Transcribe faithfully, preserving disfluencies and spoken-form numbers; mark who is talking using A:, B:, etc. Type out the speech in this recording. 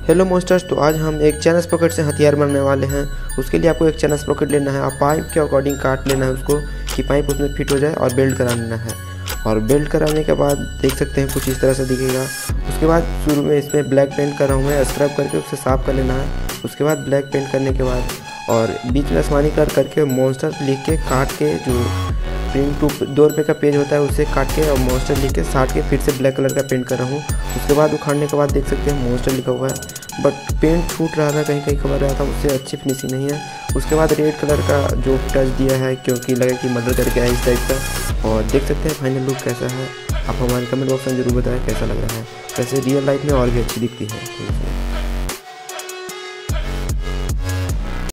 A: Hello monsters, तो आज हम एक चैनल स्प्रॉकेट से हथियार बनाने वाले हैं। उसके लिए आपको एक चैनल स्प्रॉकेट लेना है, आप पाइप के अकॉर्डिंग काट लेना है उसको कि पाइप उसमें फिट हो जाए और बेल्ट करा लेना है। और बेल्ट कराने के बाद देख सकते हैं कुछ इस तरह से दिखेगा। उसके बाद शुरू में इसमें ब्लैक पेंट कर रहा हूँ मैं, स्क्रब करके उसे साफ़ कर लेना है। उसके बाद ब्लैक पेंट करने के बाद और बीच में आसमानी कलर करके मॉन्स्टर लिख के काट के जो प्रिंट टू दो रुपये का पेज होता है उसे काट के और मॉन्स्टर लिख के साट के फिर से ब्लैक कलर का पेंट कर रहा हूँ। उसके बाद उखाड़ने के बाद देख सकते हैं मॉन्स्टर लिखा हुआ है, बट पेंट छूट रहा था, कहीं कहीं खबर रहा था, उससे अच्छी फिनिशिंग नहीं है। उसके बाद रेड कलर का जो टच दिया है क्योंकि लगा कि मर्डर करके है इस टाइप का। और देख सकते हैं फाइनल लुक कैसा है। आप हमारे कमेंट बॉक्स में जरूर बताएं कैसा लग रहा है। वैसे रियल लाइफ में और भी अच्छी दिखती है।